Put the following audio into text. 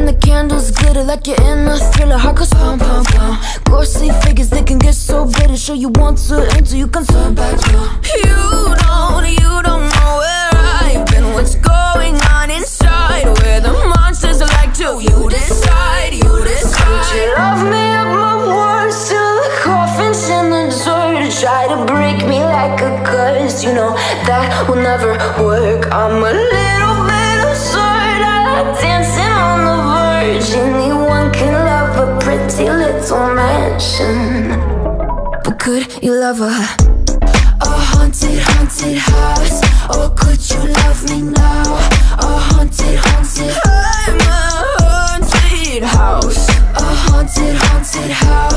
the candles glitter like you're in a thriller. Heart goes pound, pound, pound. Ghostly figures, they can get so bitter. Sure you want to enter, you can turn back now. You don't know where I've been. What's going on inside, where the monsters are like to. You decide, you decide. Could you love me up my words till the coffin's in the dirt? Try to break me like a curse, you know that will never work. I'm a little bit absurd, I like dancing on the verge. Anyone can love a pretty little mansion, but could you love a haunted, haunted house? Or could you love me now? A haunted, haunted, I'm a haunted house. A haunted, haunted house.